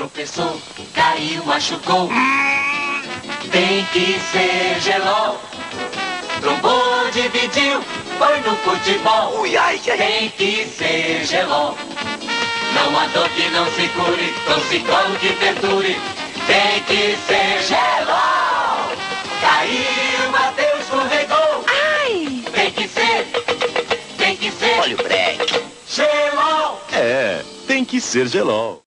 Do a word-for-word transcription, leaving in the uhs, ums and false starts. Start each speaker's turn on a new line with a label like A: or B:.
A: tropeçou, caiu, machucou. Tem que ser gelol. Trombou, dividiu, foi no futebol.
B: Ui, ai, ai.
A: Tem que ser gelol. Não há dor que não se cure, torcicolo que perdure. Tem que ser gelol. Caiu, bateu, escorregou.
C: Ai!
A: Tem que ser, tem que ser.
B: Olha o breque.
A: Gelol.
D: É, tem que ser gelol.